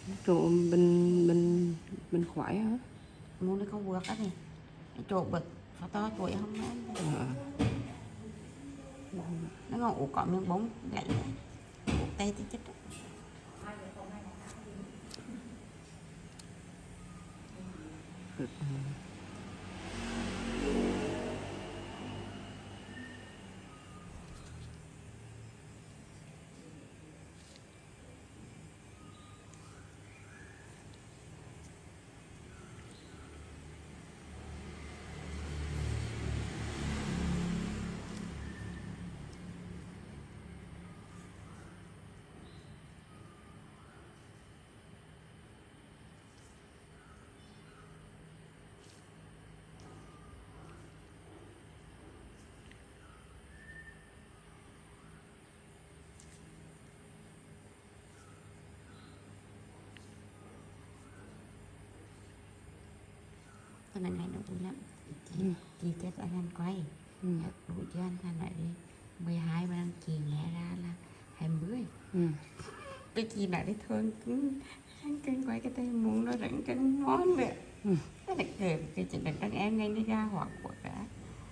chỗ bên khoái hả? Muốn nó không vượt á thì chỗ bực phải to tuổi không À. nó ngon ủ có miếng bóng lạnh ủ tay thì chết đó. Cho nên ngày nó vui lắm chị chết anh quay buổi trưa anh lại đi 12 mà chị nghe ra là 20 cái chị lại đi thương cưng quay cái tay muốn nó rảnh cưng món vậy cái này kể cái chuyện đằng các em ngay nó ra hoặc của cả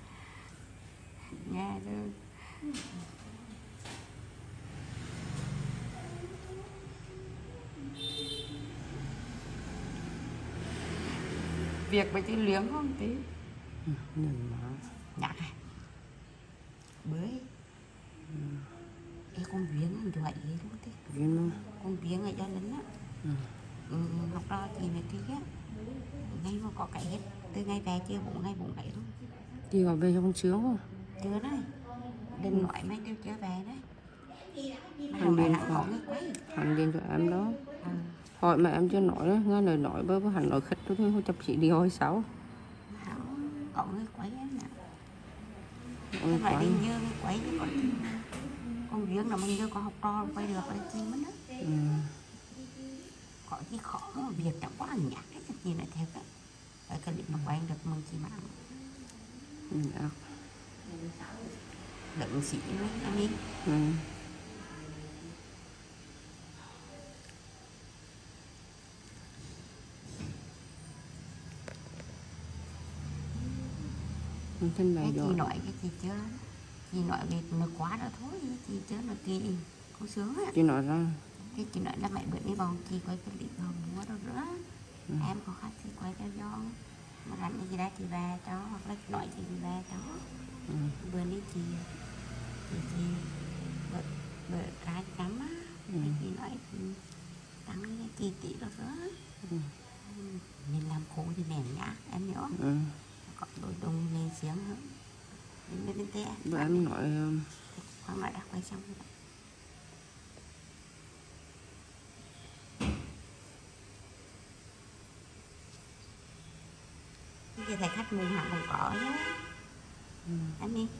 nghe luôn việc với chị liếng không tí nhạc à bưới cái con viếng anh vậy luôn thế con viếng ở gia lính á học đó chị này kia á ngay mà có cái hết từ ngày về chưa 4 ngày 4 ngày luôn chị có về cho con sướng không? chưa đấy đừng nói mấy tiêu chưa về đấy hắn điện cho em đó hỏi mà em chưa nói đó nghe lời nói với hắn nói khích thôi thôi chập chỉ đi hồi sáu cậu người quấy em nè không phải đi như cái quấy chứ con viếng là mình chưa có học trò quay được ở chi mất đó có cái khó mà việc chẳng quá nhạt cái gì lại theo cái ở cái lịch mà quay được mình chỉ mạng đựng xỉ mấy anh đi thân cái chị nói cái chị chưa chị nói về nó quá đó thôi chị chưa nó kỳ con sướng á chị nói ra cái chị nói là mẹ bữa đi vòng chị quay cái lịch hồng mua đâu nữa em có khách thì quay theo do mà rảnh gì đó chị về cho hoặc là nói chị về cho bữa đi chị bữa cái cắm á chị nói tăng cái chi tỷ đâu nữa mình làm khổ thì nèm nhá em nhớ có đôi đông lên xiếng nữa bên té bữa em nói khoan lại đã quay xong rồi cái thầy khách mua hàng còn cỏ nhá anh đi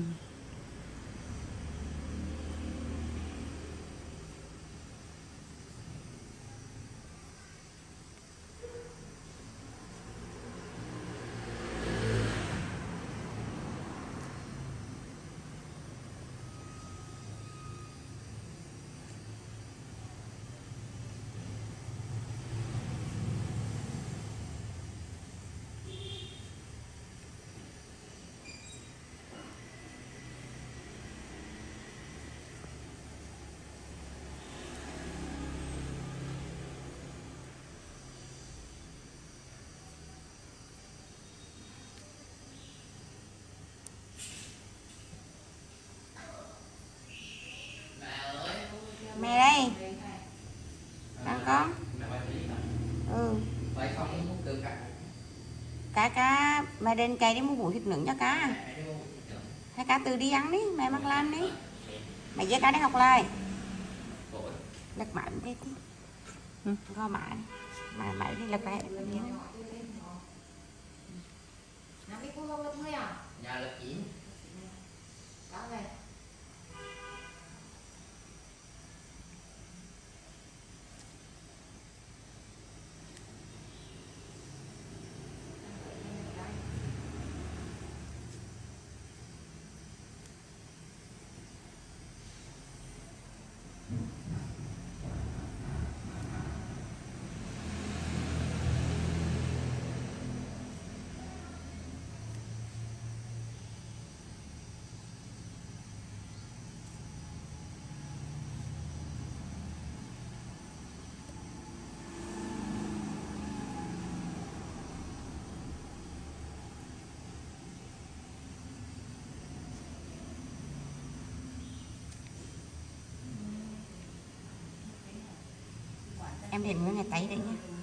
mẹ đây đang con cá mẹ đến cây đi mua bụi thịt nướng cho cá hay cá từ đi ăn đi mẹ mắc lan đi mẹ với cá đi học lại lật mãi đi go mãi mà mãi đi lật lại nhà lập chín Em để mưa ngày tấy đấy nhá.